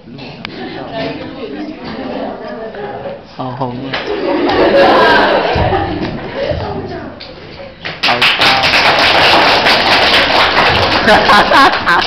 好红啊！好高！哈哈哈哈！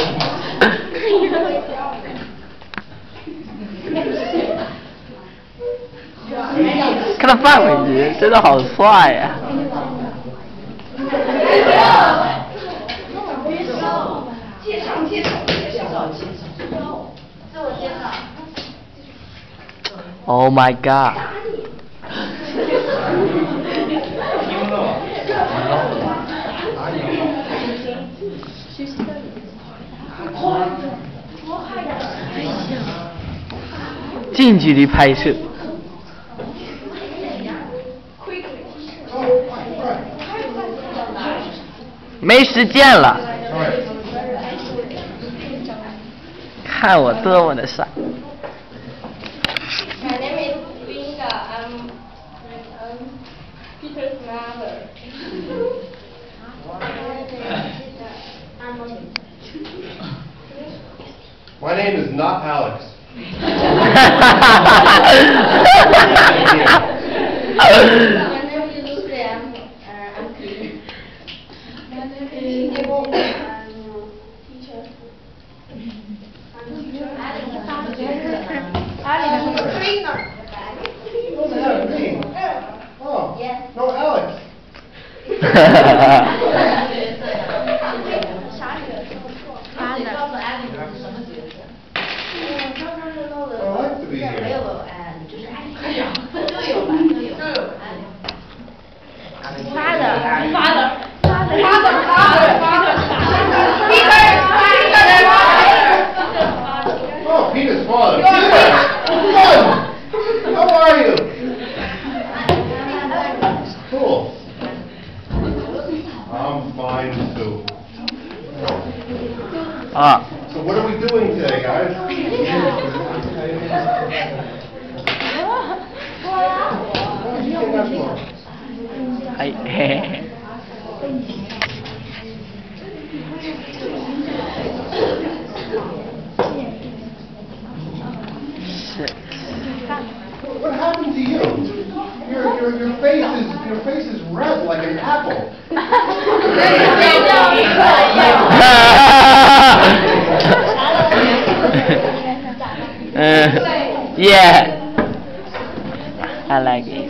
看他放回去，真的好帅呀！Oh my god！ 近距离拍摄。没时间了。看我多么的帅。 My name is Binga. I'm Peter's mother. My name is not Alex. My name is Lucian. I'm Clean. My name is Diego. I'm teacher. I'm trainer. What's that mean? Oh, Yes. no, Alex. I like to be here. Oh, Peter's father. Peter! Son! How are you? Cool. I'm fine too. So what are we doing today, guys? What happened to you? Your face is red like an apple. Yeah, I like it.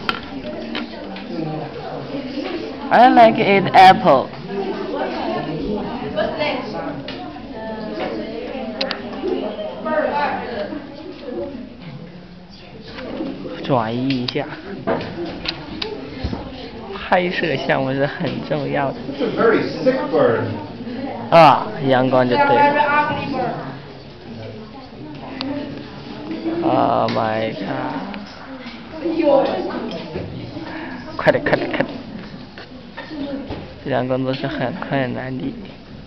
I like it apple. What's next? 转移一下，拍摄项目是很重要的。 It's a very sick bird. 啊，阳光就对了。Oh my god！ 快点，快点，快点！这项工作是很困难的。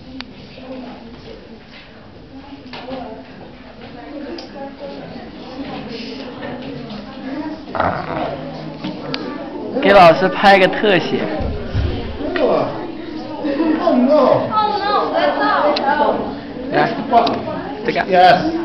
给老师拍个特写。 Oh no! Oh no, that's all. 来，这个。 Yes.